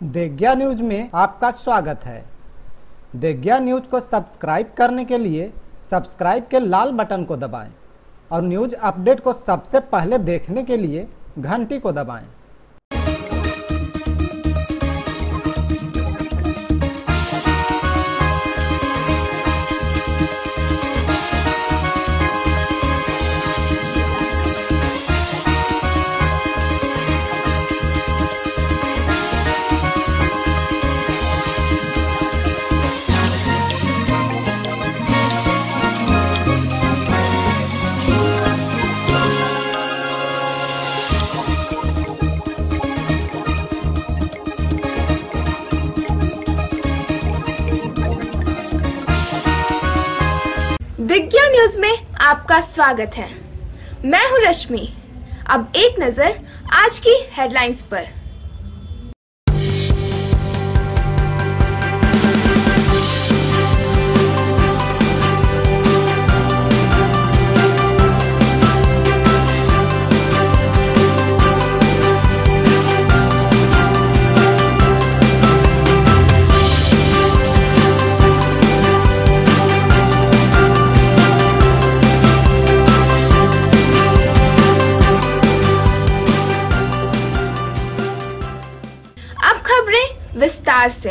देग्या news में आपका स्वागत है। देग्या न्यूज को सब्सक्राइब करने के लिए सब्सक्राइब के लाल बटन को दबाएं और न्यूज अपडेट को सबसे पहले देखने के लिए घंटी को दबाएं। दिग्या न्यूज में आपका स्वागत है। मैं हूं रश्मि। अब एक नजर आज की हेडलाइंस पर। विस्तार से।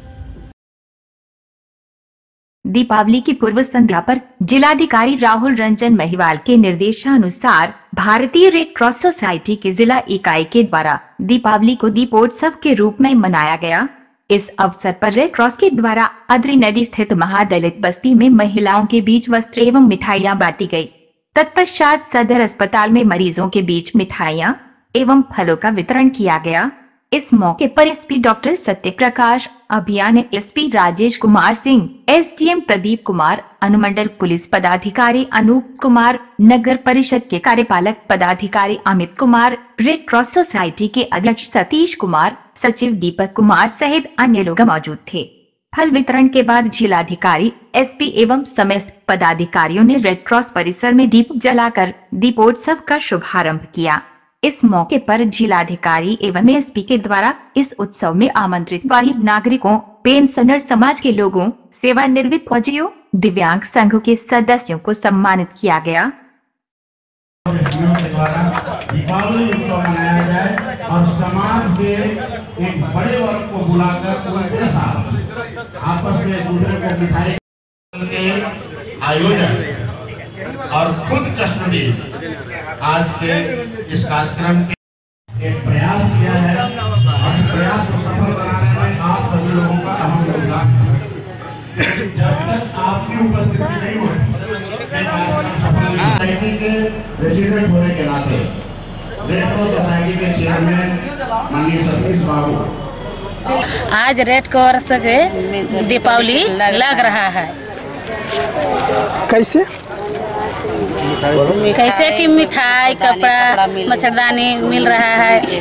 दीपावली की पूर्व संध्या पर जिलाधिकारी राहुल रंजन महिवाल के निर्देशानुसार भारतीय रेड क्रॉस सोसाइटी की जिला इकाई के द्वारा दीपावली को दीपोत्सव के रूप में मनाया गया। इस अवसर पर रेड क्रॉस के द्वारा अद्री नदी स्थित महादलित बस्ती में महिलाओं के बीच वस्त्र एवं मिठाइयां बांटी गयी। तत्पश्चात सदर अस्पताल में मरीजों के बीच मिठाइयां एवं फलों का वितरण किया गया। इस मौके पर एसपी डॉक्टर सत्यप्रकाश अभियान, एसपी राजेश कुमार सिंह, एसडीएम प्रदीप कुमार, अनुमंडल पुलिस पदाधिकारी अनूप कुमार, नगर परिषद के कार्यपालक पदाधिकारी Amit Kumar, red cross society के अध्यक्ष सतीश कुमार, सचिव दीपक कुमार सहित अन्य लोग मौजूद थे। फल वितरण के बाद जिलाधिकारी, एसपी एवं समस्त पदाधिकारियों ने रेड क्रॉस परिसर में दीप जलाकर दीपोत्सव का शुभारंभ किया। इस मौके पर जिलाधिकारी एवं एसपी के द्वारा इस उत्सव में आमंत्रित गरीब नागरिकों, पेंशनर समाज के लोगों, सेवानिवृत्त फौजियों, दिव्यांग संघ के सदस्यों को सम्मानित किया गया। दीपावली उत्सव मनाया जाए और समाज के एक बड़े वर्ग को बुलाकर उनके साथ आपस में दूसरे को मिठाई के आयोजन और खुद चश्मदीद आज के इस कार्यक्रम के एक प्रयास किया है और इस प्रयास को सफल बनाने में आप सभी लोगों का अहम योगदान है। जब तक आपकी उपस्थिति नहीं होती कार्यक्रम सफल नहीं के रेसिडेंट होने के नाते रेड क्रॉस सोसाइटी के चेयरमैन माननीय सतीश बाबू, आज रेड क्रॉस के दीपावली लग रहा है। कैसे कि मिठाई, कपड़ा, मच्छरदानी मिल रहा है।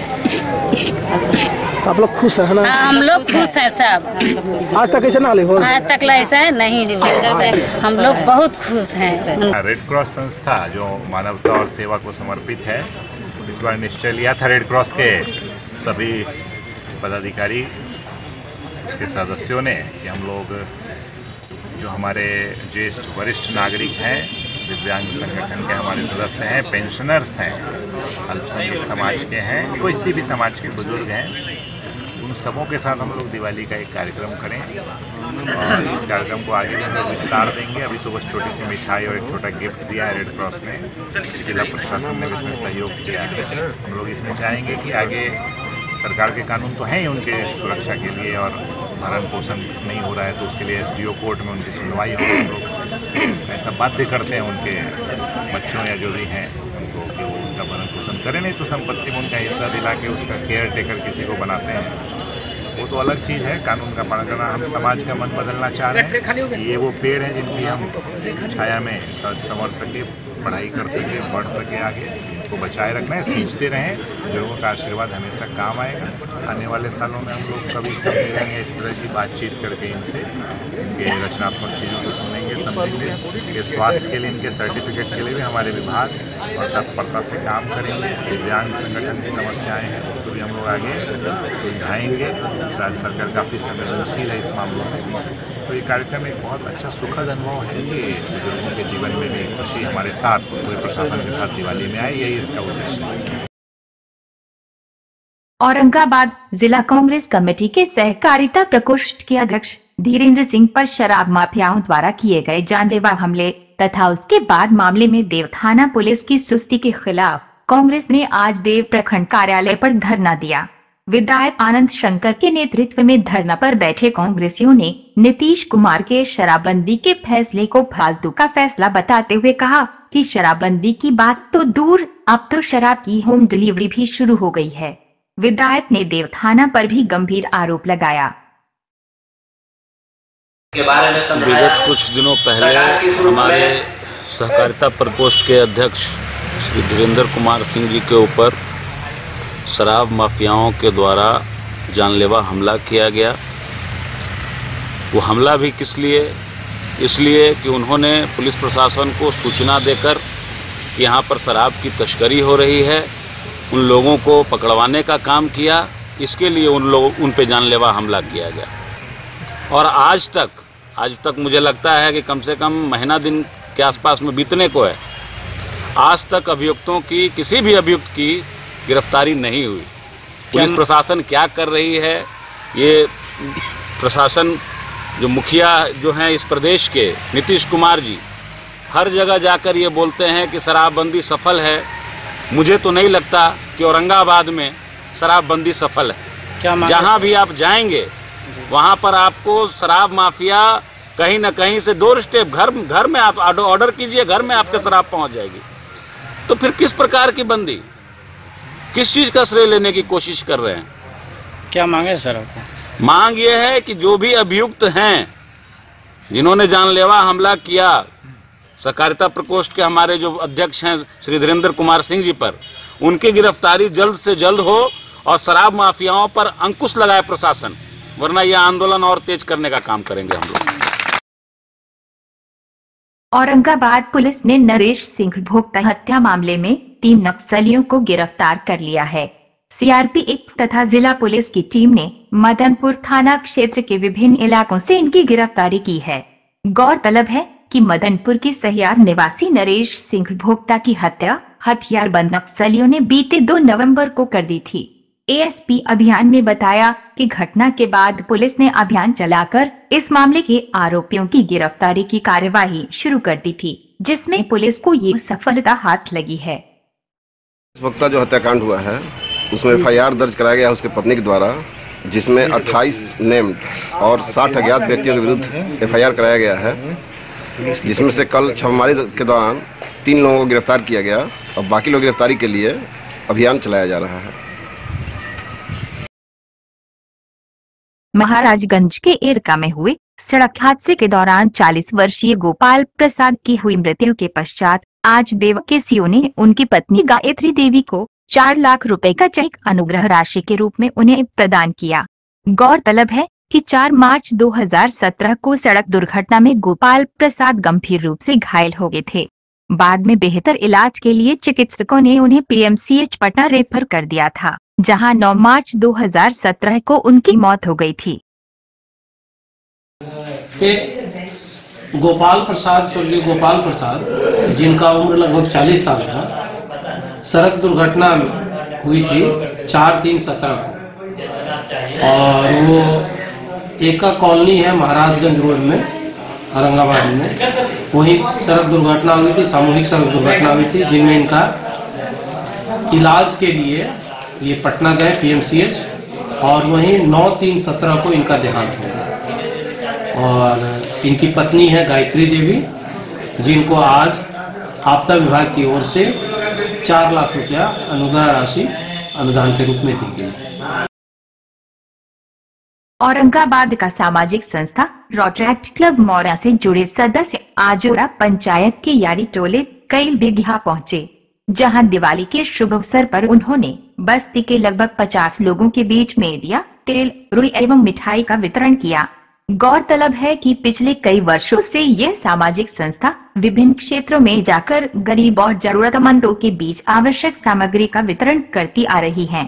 आप लोग खुश हैं ना? हाँ, हम लोग खुश हैं सब। आज तक ऐसा ना हो? आज तक ऐसा नहीं हुआ। हम लोग बहुत खुश हैं। रेड क्रॉस संस्था जो मानवता और सेवा को समर्पित है, इस बार निश्चय लिया था रेड क्रॉस के सभी पदाधिकारी, उसके सदस्यों ने कि हम लोग जो हमारे ज्येष्ठ वरिष्ठ नागरिक हैं, दिव्यांग संगठन के हमारे सदस्य हैं, पेंशनर्स हैं, अल्पसंख्यक समाज के हैं, किसी भी समाज के बुजुर्ग हैं, उन सबों के साथ हम लोग दिवाली का एक कार्यक्रम करें और इस कार्यक्रम को आगे भी हम लोग विस्तार देंगे। अभी तो बस छोटी सी मिठाई और एक छोटा गिफ्ट दिया है रेड क्रॉस ने, जिला प्रशासन ने भी इसमें सहयोग किया है। हम लोग इसमें चाहेंगे कि आगे सरकार के कानून तो हैं ही उनके सुरक्षा के लिए और भरण पोषण नहीं हो रहा है तो उसके लिए एसडीओ कोर्ट में उनकी सुनवाई हो। हम लोग ऐसा बाध्य करते हैं उनके बच्चों या जो भी हैं उनको कि वो उनका भरण पोषण करें, नहीं तो संपत्ति में उनका हिस्सा दिला के उसका केयर टेकर किसी को बनाते हैं, वो तो अलग चीज़ है। कानून का पालन करना, हम समाज का मन बदलना चाह रहे हैं। ये वो पेड़ हैं जिनकी हम छाया में संवर सके, पढ़ाई कर सके, बढ़ सके आगे। को बचाए रखना है, सींचते रहें। लोगों का आशीर्वाद हमेशा काम आएगा। आने वाले सालों में हम लोग कभी सम्मेलन या इस तरह की बातचीत करके इनसे इनके रचनात्मक चीज़ों को सुनेंगे, समझेंगे। इनके स्वास्थ्य के लिए, इनके सर्टिफिकेट के लिए भी हमारे विभाग और तत्परता से काम करेंगे। दिव्यांग संगठन की समस्याएँ हैं उसको भी हम लोग आगे सुलझाएंगे। राज्य सरकार काफ़ी संवेदनशील है इस मामलों में। तो ये कार्यक्रम एक बहुत अच्छा सुखद अनुभव है कि बुजुर्गों के जीवन में भी खुशी हमारे साथ, पूरे प्रशासन के साथ दिवाली में आए, यही इसका उद्देश्य है। औरंगाबाद जिला कांग्रेस कमेटी के सहकारिता प्रकोष्ठ के अध्यक्ष धीरेन्द्र सिंह पर शराब माफियाओं द्वारा किए गए जानलेवा हमले तथा उसके बाद मामले में देव थाना पुलिस की सुस्ती के खिलाफ कांग्रेस ने आज देव प्रखंड कार्यालय पर धरना दिया। विधायक आनंद शंकर के नेतृत्व में धरना पर बैठे कांग्रेसियों ने नीतीश कुमार के शराबबंदी के फैसले को फालतू का फैसला बताते हुए कहा कि शराबबंदी की बात तो दूर, अब तो शराब की होम डिलीवरी भी शुरू हो गई है। विधायक ने देव थाना पर भी गंभीर आरोप लगाया। विगत कुछ दिनों पहले हमारे सहकारिता प्रकोष्ठ के अध्यक्ष श्री धीरेन्द्र कुमार सिंह जी के ऊपर शराब माफियाओं के द्वारा जानलेवा हमला किया गया। वो हमला भी किस लिए? इसलिए कि उन्होंने पुलिस प्रशासन को सूचना देकर कि यहाँ पर शराब की तस्करी हो रही है, उन लोगों को पकड़वाने का काम किया। इसके लिए उन पे जानलेवा हमला किया गया। और आज तक मुझे लगता है कि कम से कम महीना दिन के आसपास में बीतने को है, आज तक अभियुक्तों की, किसी भी अभियुक्त की गिरफ्तारी नहीं हुई। पुलिस प्रशासन क्या कर रही है? ये प्रशासन, जो मुखिया जो हैं इस प्रदेश के नीतीश कुमार जी, हर जगह जाकर ये बोलते हैं कि शराबबंदी सफल है। मुझे तो नहीं लगता कि औरंगाबाद में शराबबंदी सफल है। जहाँ भी आप जाएंगे वहाँ पर आपको शराब माफिया कहीं ना कहीं से डोर स्टेप, घर में आप ऑर्डर कीजिए, घर में आपके शराब पहुँच जाएगी। तो फिर किस प्रकार की बंदी, किस चीज़ का श्रेय लेने की कोशिश कर रहे हैं? क्या मांगे सर? मांग ये है कि जो भी अभियुक्त हैं, जिन्होंने जानलेवा हमला किया सहकारिता प्रकोष्ठ के हमारे जो अध्यक्ष हैं श्री धीरेन्द्र कुमार सिंह जी पर, उनकी गिरफ्तारी जल्द से जल्द हो और शराब माफियाओं पर अंकुश लगाए प्रशासन, वरना यह आंदोलन और तेज करने का काम करेंगे हम लोग। औरंगाबाद पुलिस ने नरेश सिंह भोक्ता हत्या मामले में 3 नक्सलियों को गिरफ्तार कर लिया है। सीआरपीएफ तथा जिला पुलिस की टीम ने मदनपुर थाना क्षेत्र के विभिन्न इलाकों से इनकी गिरफ्तारी की है। गौरतलब है कि मदनपुर के सहियार निवासी नरेश सिंह भोक्ता की हत्या हथियारबंद नक्सलियों ने बीते 2 नवंबर को कर दी थी। एएसपी अभियान ने बताया कि घटना के बाद पुलिस ने अभियान चलाकर इस मामले के आरोपियों की गिरफ्तारी की कार्यवाही शुरू कर दी थी, जिसमें पुलिस को ये सफलता हाथ लगी है। भोक्ता जो हत्याकांड हुआ है उसमें एफआईआर दर्ज कराया गया उसके पत्नी के द्वारा, जिसमें 28 नेम्ड और 60 अज्ञात व्यक्तियों के विरुद्ध एफआईआर कराया गया है, जिसमें से कल छापेमारी के दौरान 3 लोगों को गिरफ्तार किया गया और बाकी लोग गिरफ्तारी के लिए अभियान चलाया जा रहा है। महाराजगंज के एरका में हुए सड़क हादसे के दौरान 40 वर्षीय गोपाल प्रसाद की हुई मृत्यु के पश्चात आज देव के सीओ ने उनकी पत्नी गायत्री देवी को 4 लाख रुपए का चेक अनुग्रह राशि के रूप में उन्हें प्रदान किया। गौरतलब है कि 4 मार्च 2017 को सड़क दुर्घटना में गोपाल प्रसाद गंभीर रूप से घायल हो गए थे। बाद में बेहतर इलाज के लिए चिकित्सकों ने उन्हें पीएमसीएच पटना रेफर कर दिया था, जहां 9 मार्च 2017 को उनकी मौत हो गई थी। गोपाल प्रसाद, स्वर्गीय गोपाल प्रसाद, जिनका उम्र लगभग 40 साल था, सड़क दुर्घटना हुई थी 4/3/17 को, और वो एका कॉलोनी है महाराजगंज रोड में औरंगाबाद में, वही सड़क दुर्घटना हुई थी, सामूहिक सड़क दुर्घटना हुई थी, जिनमें इनका इलाज के लिए ये पटना गए पीएमसीएच, और वहीं 9/3/17 को इनका देहांत हो गया। और इनकी पत्नी है गायत्री देवी, जिनको आज आपदा विभाग की ओर से 4 लाख रुपया अनुग्रह राशि अनुदान के रूप में दी गई। औरंगाबाद का सामाजिक संस्था रोटरैक्ट क्लब मौरा से जुड़े सदस्य आजोरा पंचायत के यारी टोले कई बिगहा पहुंचे। जहां दिवाली के शुभ अवसर पर उन्होंने बस्ती के लगभग 50 लोगों के बीच मेदिया, तेल, रुई एवं मिठाई का वितरण किया। गौरतलब है कि पिछले कई वर्षों से यह सामाजिक संस्था विभिन्न क्षेत्रों में जाकर गरीब और जरूरतमंदों के बीच आवश्यक सामग्री का वितरण करती आ रही है।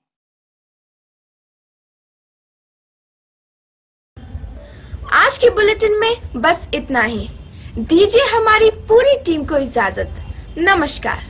आज के बुलेटिन में बस इतना ही। दीजिए हमारी पूरी टीम को इजाजत। नमस्कार।